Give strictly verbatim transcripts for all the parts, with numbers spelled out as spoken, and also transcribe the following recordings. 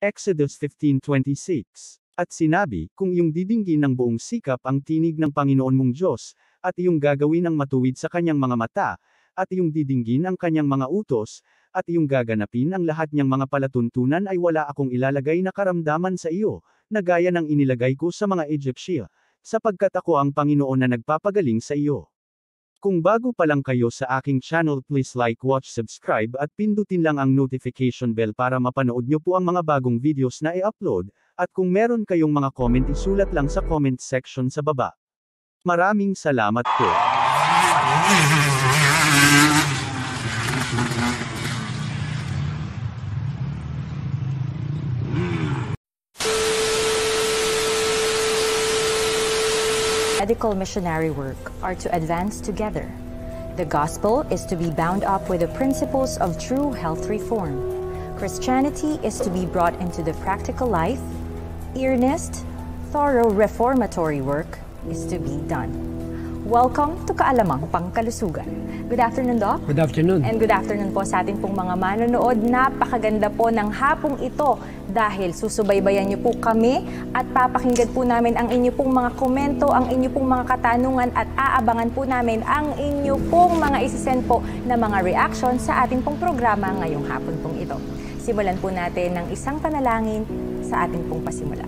Exodus fifteen twenty-six. At sinabi, kung iyong didinggin ng buong sikap ang tinig ng Panginoon mong Diyos, at iyong gagawin ng matuwid sa kanyang mga mata, at iyong didinggin ang kanyang mga utos, at iyong gaganapin ang lahat niyang mga palatuntunan ay wala akong ilalagay na karamdaman sa iyo, na gaya ng inilagay ko sa mga Egyptia, sapagkat ako ang Panginoon na nagpapagaling sa iyo. Kung bago pa lang kayo sa aking channel, please like, watch, subscribe at pindutin lang ang notification bell para mapanood nyo po ang mga bagong videos na i-upload, at kung meron kayong mga comment isulat lang sa comment section sa baba. Maraming salamat po. Medical missionary work are to advance together. The gospel is to be bound up with the principles of true health reform. Christianity is to be brought into the practical life. Earnest, thorough reformatory work is to be done. Welcome to Kaalamang Pangkalusugan. Good afternoon, Doc. Good afternoon. And good afternoon po sa ating pong mga manonood. Napakaganda po ng hapong ito dahil susubaybayan niyo po kami at papakinggan po namin ang inyo pong mga komento, ang inyo pong mga katanungan at aabangan po namin ang inyo pong mga isisend po na mga reaction sa ating pong programa ngayong hapon pong ito. Simulan po natin ng isang panalangin sa ating pong pasimula.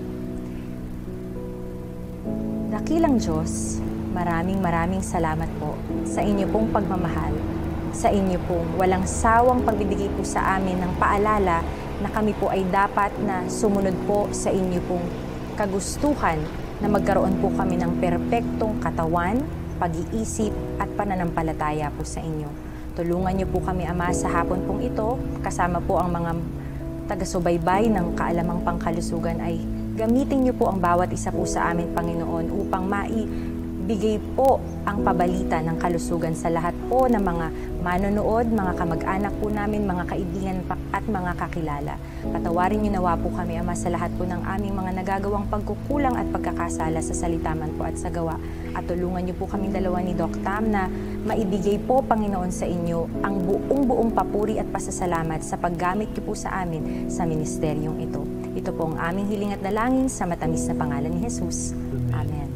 Dakilang Diyos, maraming maraming salamat po sa inyo pong pagmamahal, sa inyo pong walang sawang pagbibigay po sa amin ng paalala na kami po ay dapat na sumunod po sa inyo pong kagustuhan na magkaroon po kami ng perpektong katawan, pag-iisip at pananampalataya po sa inyo. Tulungan niyo po kami, Ama, sa hapon pong ito, kasama po ang mga taga-subaybay ng Kaalamang Pangkalusugan ay gamitin niyo po ang bawat isa po sa amin, Panginoon, upang maibigay po ang pabalita ng kalusugan sa lahat po ng mga manonood, mga kamag-anak po namin, mga kaibigan at mga kakilala. Patawarin niyo nawa po kami, Ama, sa lahat po ng aming mga nagagawang pagkukulang at pagkakasala sa salita man po at sa gawa. At tulungan niyo po kaming dalawa ni Doc Tam na maibigay po, Panginoon, sa inyo ang buong-buong papuri at pasasalamat sa paggamit niyo po sa amin sa ministeryong ito. Ito po ang aming hiling at dalangin sa matamis na pangalan ni Jesus. Amen.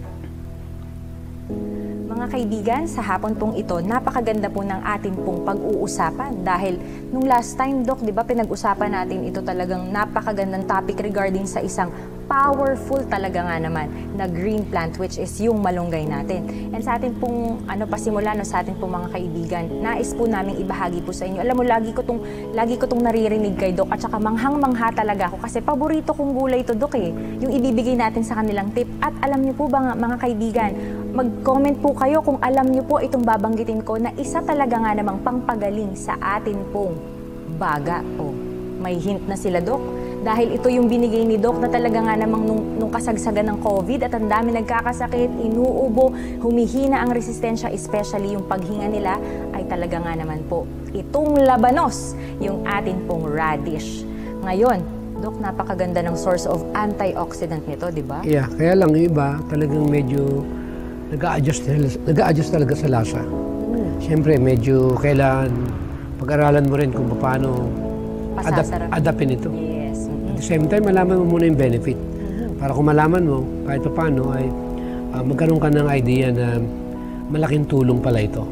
Mga kaibigan, sa hapon pong ito, napakaganda po ng ating pong pag-uusapan dahil nung last time, Doc, di ba pinag-usapan natin ito talagang napakagandang topic regarding sa isang powerful talaga nga naman na green plant, which is yung malunggay natin. And sa ating pong ano pasimula no, sa ating pong mga kaibigan, nais po naming ibahagi po sa inyo. Alam mo, lagi ko tong lagi ko tong naririnig kay Doc at saka manghang-mangha talaga ako kasi paborito kong gulay to, Doc, eh. Yung ibibigay natin sa kanilang tip. At alam niyo po ba mga kaibigan, mag-comment po kayo kung alam niyo po itong babanggitin ko na isa talaga nga namang pangpagaling sa atin pong baga. O, may hint na sila, Doc. Dahil ito yung binigay ni Doc na talaga nga namang nung, nung kasagsagan ng COVID at ang dami nagkakasakit, inuubo, humihina ang resistensya, especially yung paghinga nila, ay talaga nga naman po itong labanos, yung atin pong radish. Ngayon, Doc, napakaganda ng source of antioxidant nito, di ba? Yeah, kaya lang iba talagang medyo nag-a-adjust, nag-a-adjust talaga sa lasa. Hmm. Siyempre, medyo kailangan pag-aralan mo rin kung paano adap adapin ito. Yes. At the same time, malaman mo muna yung benefit. Mm-hmm. Para kung malaman mo, kahit pa paano, ay uh, magkaroon ka ng idea na malaking tulong pala ito.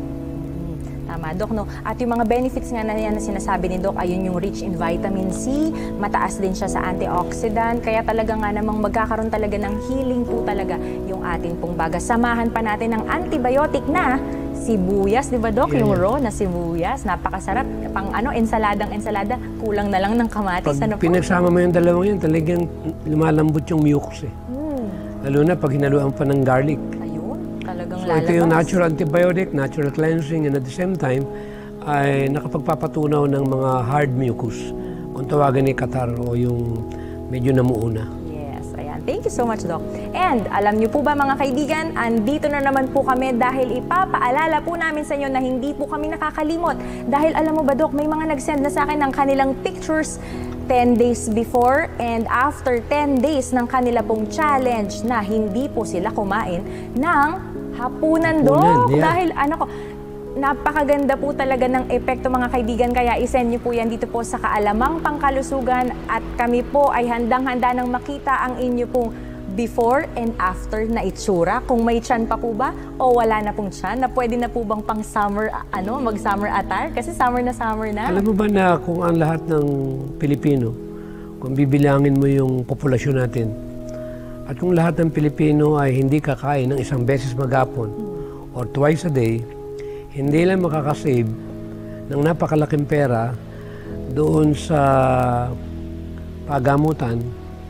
Tama, Doc, no? At yung mga benefits nga na yan na sinasabi ni Doc, ayun yung rich in vitamin C, mataas din siya sa antioxidant, kaya talaga nga namang magkakaroon talaga ng healing po talaga yung atin pong baga. Samahan pa natin ng antibiotic na sibuyas, di ba, Doc? Yeah, yung raw na sibuyas, napakasarap. Pang ano, ensaladang ensalada, kulang na lang ng kamatis. Pag ano pinagsama mo yung dalawang yun, talagang lumalambot yung mucus eh. Hmm. Lalo na pag hinaluan pa ng garlic. Talagang so, lalabas. ito yung natural antibiotic, natural cleansing, and at the same time, ay nakapagpapatunaw ng mga hard mucus. Kung tawagan ni catarrh o yung medyo namuuna. Yes, ayan. Thank you so much, Doc. And alam niyo po ba, mga kaibigan, andito na naman po kami dahil ipapaalala po namin sa inyo na hindi po kami nakakalimot. Dahil alam mo ba, Doc, may mga nag-send na sa akin ng kanilang pictures ten days before and after ten days ng kanila pong challenge na hindi po sila kumain ng hapunan, Doc. Yeah. Dahil ano ko, napakaganda po talaga ng epekto mga kaibigan, kaya isend niyo po yan dito po sa Kaalamang Pangkalusugan at kami po ay handang-handa nang makita ang inyo pong before and after na itsura. Kung may tiyan pa po ba o wala na pong tiyan, na pwede na po bang pang summer, ano, mag-summer attire? Kasi summer na summer na. Alam mo ba na kung ang lahat ng Pilipino, kung bibilangin mo yung populasyon natin, at kung lahat ng Pilipino ay hindi kakain ng isang beses maghapon or twice a day, hindi lang makakasave ng napakalaking pera doon sa pagamutan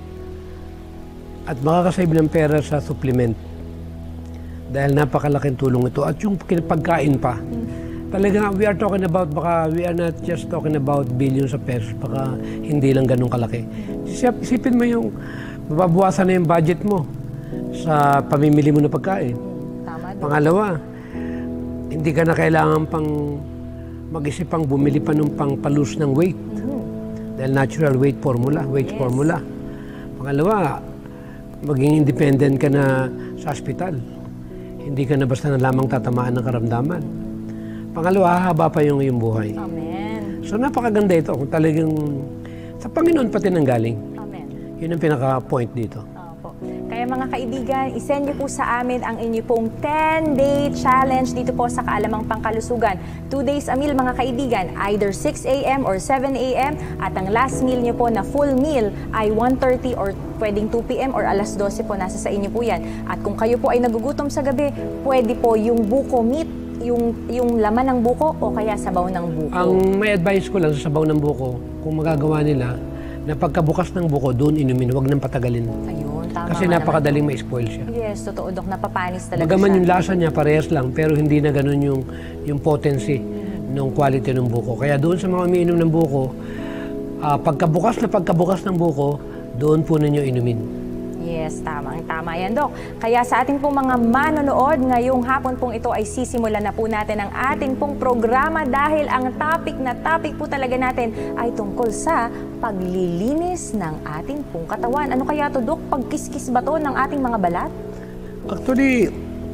at makakasave ng pera sa supplement. Dahil napakalaking tulong ito. At yung pagkain pa, talaga we are talking about, baka we are not just talking about billions of pesos, baka hindi lang ganun kalaki. Isipin mo yung mababawasan na yung budget mo sa pamimili mo ng pagkain. Tama. Pangalawa, hindi ka na kailangan pang mag-isip pang bumili pa ng pang palus ng weight. Mm-hmm. Dahil natural weight formula, weight yes. formula. Pangalawa, maging independent ka na sa ospital. Hindi ka na basta na lamang tatamaan ng karamdaman. Pangalawa, hahaba pa yung iyong buhay. Amen. So napakaganda ito kung talagang sa Panginoon pati nanggaling. Amen. Yun ang pinaka-point dito. Opo. Kaya mga kaibigan, isend niyo po sa amin ang inyo pong ten-day challenge dito po sa Kaalamang Pangkalusugan. Two days a meal mga kaibigan, either six a m or seven a m at ang last meal niyo po na full meal ay one thirty or pwedeng two p m or alas dose po, nasa sa inyo po yan. At kung kayo po ay nagugutom sa gabi, pwede po yung buko meat, yung, yung laman ng buko o kaya sabaw ng buko. Ang may advice ko lang sa sabaw ng buko, kung magagawa nila, na pagkabukas ng buko, doon inumin, huwag nang patagalin. Ayun, tama. Kasi napakadaling ma-spoil siya. Yes, totoo, Dok, napapanis talaga Bagaman siya. yung lasa niya, parehas lang, pero hindi na ganun yung, yung potency ng quality ng buko. Kaya doon sa mga umiinom ng buko, uh, pagkabukas na pagkabukas ng buko, doon po ninyo inumin. Yes, tama. Tama yan, Dok. Kaya sa ating pong mga manonood, ngayong hapon pong ito ay sisimulan na po natin ang ating pong programa dahil ang topic na topic po talaga natin ay tungkol sa paglilinis ng ating pong katawan. Ano kaya to, Dok? Pagkiskis ba to ng ating mga balat? Actually,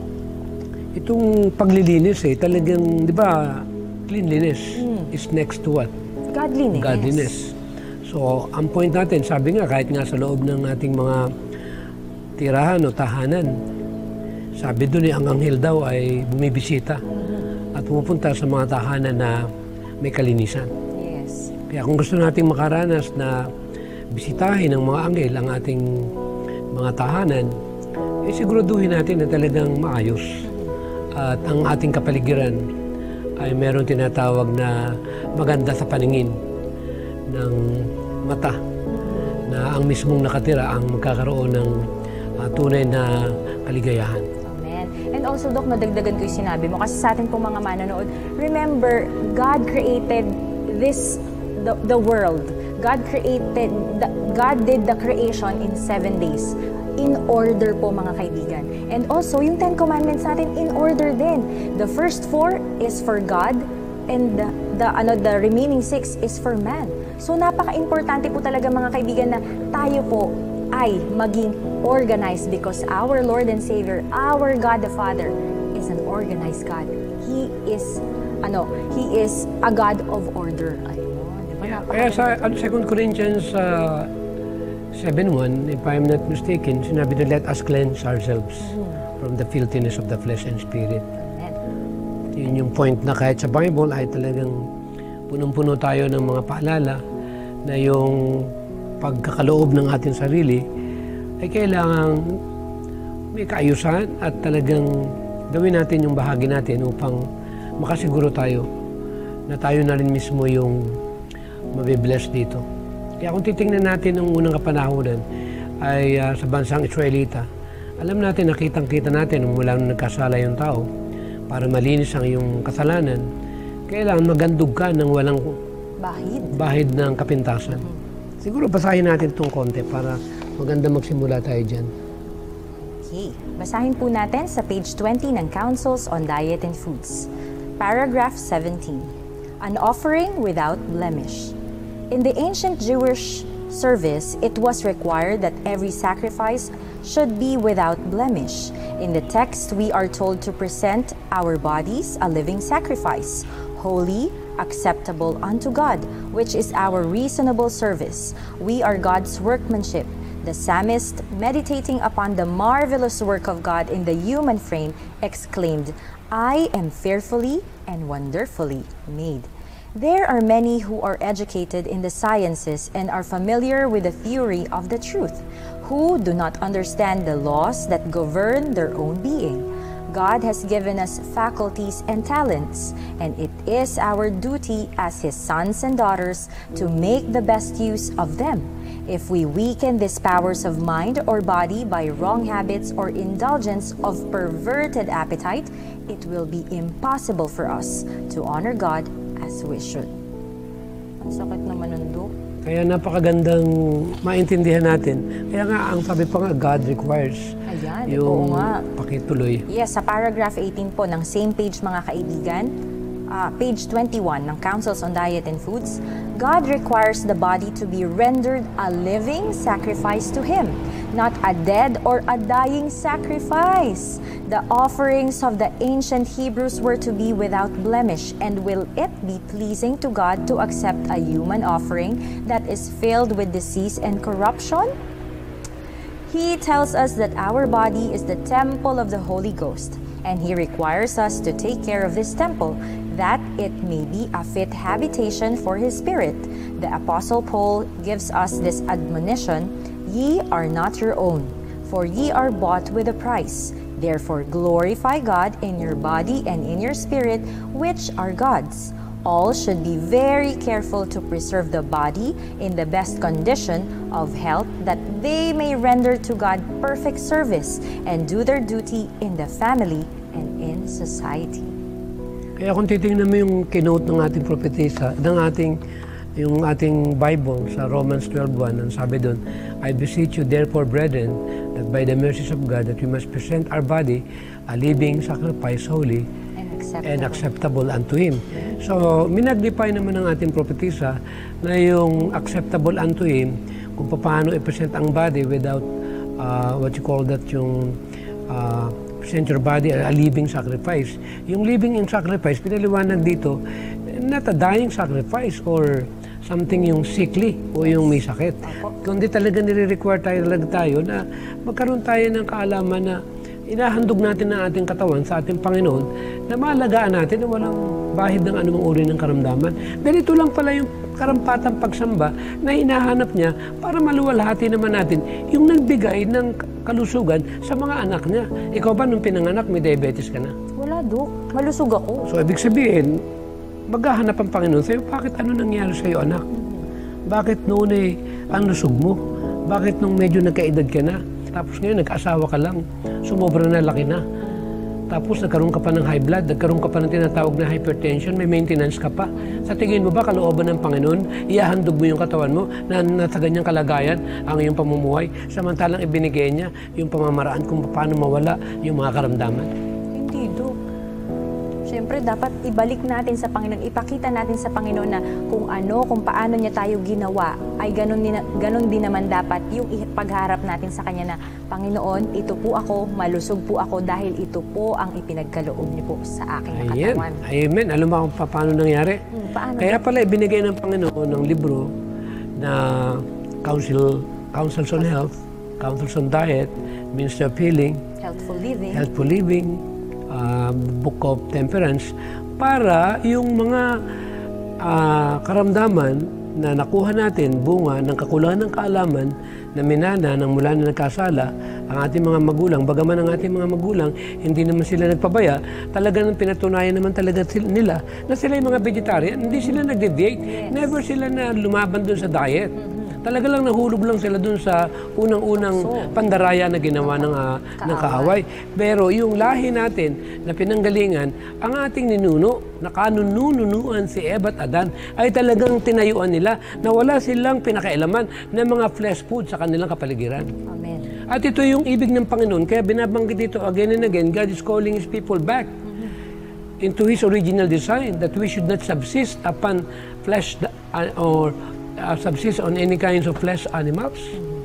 itong paglilinis eh, talagang, di ba, cleanliness mm. is next to what? Godliness. Godliness. So, ang point natin, sabi nga, kahit nga sa loob ng ating mga tirahan o tahanan, sabi doon eh, ang anghel daw ay bumibisita at pumupunta sa mga tahanan na may kalinisan. Yes. Kaya kung gusto nating makaranas na bisitahin ng mga anghel ang ating mga tahanan, eh siguraduhin natin na talagang maayos. At ang ating kapaligiran ay meron tinatawag na maganda sa paningin ng mata, na ang mismong nakatira ang magkakaroon ng uh, tunay na kaligayahan. Amen. And also, Dok, nadagdagan ko yung sinabi mo kasi sa atin pong mga manonood, remember, God created this, the, the world. God created, the, God did the creation in seven days. In order po mga kaibigan. And also, yung Ten Commandments natin, in order din. The first four is for God and the, the, ano, the remaining six is for man. So napaka-importante po talaga mga kaibigan na tayo po ay maging organized because our Lord and Savior, our God the Father, is an organized God. He is, ano, He is a God of order. Ayun, di ba? Kaya sa Second Corinthians uh, seven one, if I'm not mistaken, sinabi na let us cleanse ourselves mm. from the filthiness of the flesh and spirit. Amen. Yun yung point na kahit sa Bible ay talagang punong-puno tayo ng mga paalala na yung pagkakaloob ng ating sarili ay kailangan may kaayusan at talagang gawin natin yung bahagi natin upang makasiguro tayo na tayo na rin mismo yung mabibless dito. Kaya kung titingnan natin ang unang kapanahonan ay uh, sa bansang Israelita, alam natin, nakitang-kita natin mula nung nagkasala yung tao para malinis ang iyong kasalanan, kailangan magandog ka ng walang bahid, bahid ng kapintasan. Hmm. Siguro basahin natin itong konti para maganda magsimula tayo dyan. Okay. Basahin po natin sa page twenty ng Councils on Diet and Foods. Paragraph seventeen. An offering without blemish. In the ancient Jewish service, it was required that every sacrifice should be without blemish. In the text, we are told to present our bodies a living sacrifice, holy, acceptable unto God, which is our reasonable service. We are God's workmanship. The psalmist, meditating upon the marvelous work of God in the human frame, exclaimed, "I am fearfully and wonderfully made." There are many who are educated in the sciences and are familiar with the theory of the truth, who do not understand the laws that govern their own being. God has given us faculties and talents, and it is our duty as His sons and daughters to make the best use of them. If we weaken these powers of mind or body by wrong habits or indulgence of perverted appetite, it will be impossible for us to honor God as we should. Ang sakit naman nun, Dok. Kaya napakagandang maintindihan natin. Kaya nga, ang sabi pa nga, God requires. Ayan, yung oo nga. pakituloy. Yes, sa paragraph eighteen po ng same page, mga kaibigan, uh, page twenty-one ng Counsels on Diet and Foods, God requires the body to be rendered a living sacrifice to Him, not a dead or a dying sacrifice. The offerings of the ancient Hebrews were to be without blemish, and will it be pleasing to God to accept a human offering that is filled with disease and corruption? He tells us that our body is the temple of the Holy Ghost, and He requires us to take care of this temple, that it may be a fit habitation for His Spirit. The Apostle Paul gives us this admonition, "Ye are not your own, for ye are bought with a price. Therefore glorify God in your body and in your spirit, which are God's." All should be very careful to preserve the body in the best condition of health, that they may render to God perfect service and do their duty in the family and in society. Kaya kung titingnan mo yung kinote ng ating propetisa, ng ating, yung ating Bible sa Romans twelve one, ang sabi doon, "I beseech you therefore, brethren, that by the mercies of God, that we must present our body a living sacrifice, holy, And acceptable. and acceptable unto Him." So, minagnify naman ng ating propetisa na yung acceptable unto Him, kung paano i-present ang body without, uh, what you call that, yung uh, present your body a living sacrifice. Yung living in sacrifice, pinaliwanag dito, not a dying sacrifice or something yung sickly o yung may sakit. Kundi talaga nire-require tayo talaga tayo na magkaroon tayo ng kaalaman na inahandog natin ang ating katawan sa ating Panginoon, na maalagaan natin na walang bahid ng anumang uri ng karamdaman. Dahil ito lang pala yung karampatang pagsamba na hinahanap niya para maluwalhati naman natin yung nagbigay ng kalusugan sa mga anak niya. Ikaw ba nung pinanganak may diabetes ka na? Wala, Dok. Malusog ako. So ibig sabihin, maghahanap ang Panginoon sa'yo, bakit ano nangyari sa'yo, anak? Bakit noon eh ang lusog mo? Bakit nung medyo nagkaedad ka na? Tapos ngayon, nag-asawa ka lang, sumobra na, laki na. Tapos nagkaroon ka pa ng high blood, nagkaroon ka pa ng tinatawag na hypertension, may maintenance ka pa. Sa tingin mo ba, kalooban ng Panginoon, ihahandog mo yung katawan mo na nasa ganyang kalagayan ang iyong pamumuhay, samantalang ibinigay niya yung pamamaraan kung paano mawala yung mga karamdaman? Hindi, Dok. Siyempre, dapat ibalik natin sa Panginoon, ipakita natin sa Panginoon na kung ano, kung paano niya tayo ginawa, ay ganun din, ganun din naman dapat yung pagharap natin sa Kanya na, Panginoon, ito po ako, malusog po ako dahil ito po ang ipinagkaloob niyo po sa aking Ayan. katawan. Amen. Alam mo kung paano nangyari? Hmm, paano? Kaya pala ibinigay ng Panginoon ng libro na Counsel, Counsels on Health, Counsels on Diet, Ministry of Healing, Healthful living. Healthful Living, uh, Book of Temperance, para yung mga uh, karamdaman na nakuha natin bunga ng kakulangan ng kaalaman na minana ng mula na nagkasala ang ating mga magulang. Bagaman ang ating mga magulang, hindi naman sila nagpabaya, talaga nang pinatunayan naman talaga nila na sila yung mga vegetarian, hindi sila nag-deviate. Yes. Never sila na lumaban dun sa diet. Mm-hmm. Talaga lang nahulog lang sila dun sa unang-unang so, pandaraya na ginawa ng, uh, ng kaaway. Pero yung lahi natin na pinanggalingan, ang ating ninuno, na kanununuan si Eva at Adan, ay talagang tinayuan nila na wala silang pinakailaman ng mga flesh food sa kanilang kapaligiran. Amen. At ito yung ibig ng Panginoon, kaya binabanggit dito again and again, God is calling His people back mm-hmm. into His original design, that we should not subsist upon flesh uh, or uh, subsist on any kinds of flesh animals.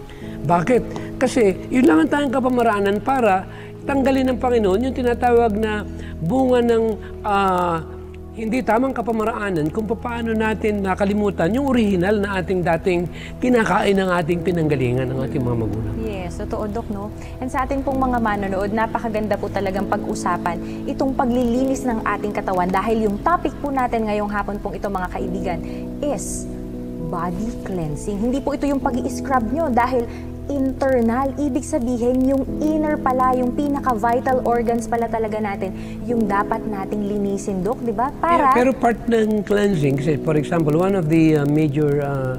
Bakit? Kasi yun lang ang tayong kapamaraanan para tanggalin ng Panginoon yung tinatawag na bunga ng uh, hindi tamang kapamaraanan kung paano natin nakalimutan yung original na ating dating kinakain ng ating pinanggalingan ng ating mga magulang. Yes, totoo, Dok, no? And sa ating pong mga manonood, napakaganda po talagang pag-usapan itong paglilinis ng ating katawan dahil yung topic po natin ngayong hapon pong ito, mga kaibigan, is body cleansing. Hindi po ito yung pag-i-scrub nyo dahil internal, ibig sabihin yung inner pala, yung pinaka-vital organs pala talaga natin, yung dapat nating linisin, Dok, di ba? Para... Yeah, pero part ng cleansing, kasi for example, one of the uh, major uh,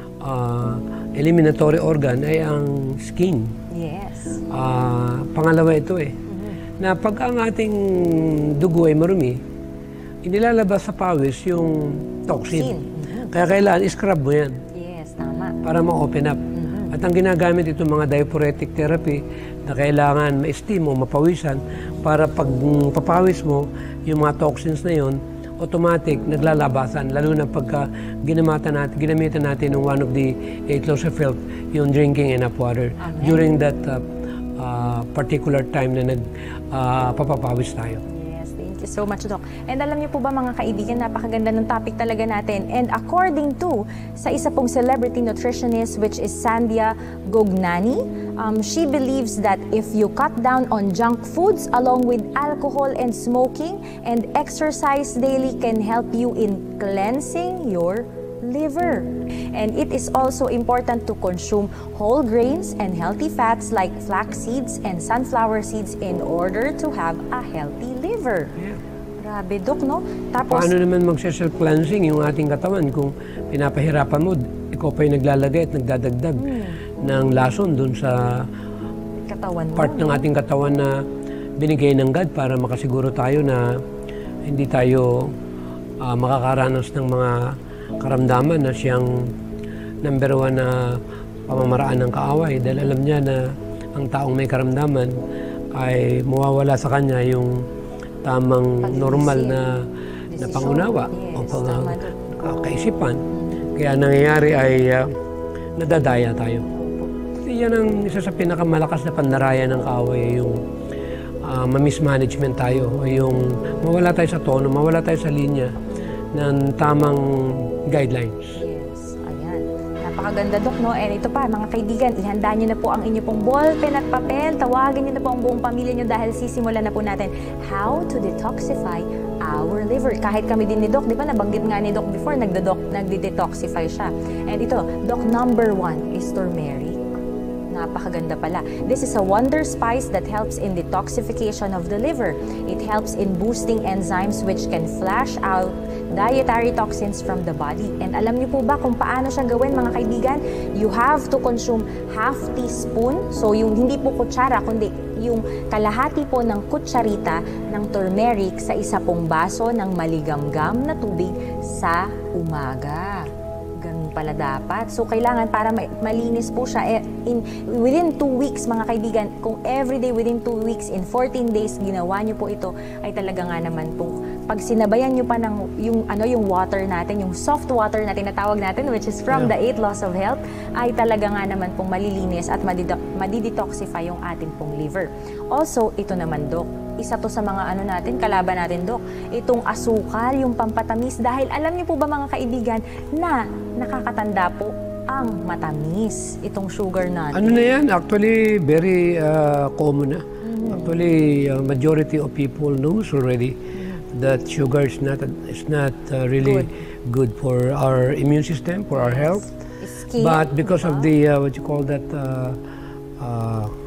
uh, eliminatory organ ay ang skin. Yes. Uh, pangalawa ito eh, mm-hmm. na pag ang ating dugo ay marumi, inilalabas sa pawis yung toxin. Mm-hmm. Kaya kailangan i-scrub mo yan. Yes, tama. Para ma-open up. At ang ginagamit itong mga diaphoretic therapy na kailangan ma-steam o mapawisan para pag papawis mo, yung mga toxins na yon automatic naglalabasan. Lalo na pagka ginamatan natin, ginamitan natin ng one of the eight laws of health, yung drinking enough water. Amen. During that uh, uh, particular time na nagpapapawis uh, tayo. Thank you so much, Doc. And alam niyo po ba, mga kaibigan, napakaganda ng topic talaga natin. And according to sa isa pong celebrity nutritionist, which is Sandhya Gognani, um, she believes that if you cut down on junk foods along with alcohol and smoking, and exercise daily can help you in cleansing your liver. And it is also important to consume whole grains and healthy fats like flax seeds and sunflower seeds in order to have a healthy liver. Yeah. Grabe, Dok, no? Tapos, paano naman mag-self-cleansing yung ating katawan kung pinapahirapan mo, ikaw pa yung naglalagay at nagdadagdag hmm. ng lason dun sa katawan mo, part ng ating katawan na binigay ng God para makasiguro tayo na hindi tayo uh, makakaranas ng mga karamdaman na siyang number one na pamamaraan ng kaaway, dahil alam niya na ang taong may karamdaman ay mawawala sa kanya yung tamang normal na, na pangunawa o pang, uh, kaisipan. Kaya nangyayari ay uh, nadadaya tayo. Yan ang isa sa pinakamalakas na pandaraya ng kaaway, yung uh, ma-mismanagement tayo, o yung mawala tayo sa tono, mawala tayo sa linya ng tamang guidelines. Yes, ayan. Napakaganda, Dok, no? And ito pa, mga kaibigan, ihanda nyo na po ang inyo pong ballpen at papel. Tawagin nyo na po ang buong pamilya nyo dahil sisimulan na po natin how to detoxify our liver. Kahit kami din ni Doc, di ba, nabanggit nga ni Doc before, nagde-detoxify siya. And ito, Doc, number one is turmeric. Napakaganda pala. This is a wonder spice that helps in detoxification of the liver. It helps in boosting enzymes which can flush out dietary toxins from the body. And alam niyo po ba kung paano siya gawin, mga kaibigan? You have to consume half teaspoon, so yung hindi po kutsara, kundi yung kalahati po ng kutsarita ng turmeric sa isa pong baso ng maligamgam na tubig sa umaga. Ganun pala dapat. So, kailangan para malinis po siya in, within two weeks, mga kaibigan. Kung everyday within two weeks, in fourteen days, ginawa nyo po ito, ay talaga nga naman po. Pag sinabayan nyo pa ng yung, ano, yung water natin, yung soft water natin na tawag natin, which is from yeah. the eight laws of health, ay talaga nga naman pong malilinis at madidetoxify yung ating pong liver. Also, ito naman, Dok, isa to sa mga ano natin, kalaban natin, Dok, itong asukal, yung pampatamis, dahil alam niyo po ba, mga kaibigan, na nakakatanda po ang matamis, itong sugar natin. Ano na yan? Actually, very uh, common na. Mm-hmm. Actually, uh, majority of people knows already mm-hmm. that sugar is not, is not uh, really good. good for our immune system, for our health. Skin, but because diba? of the, uh, what you call that, uh, uh,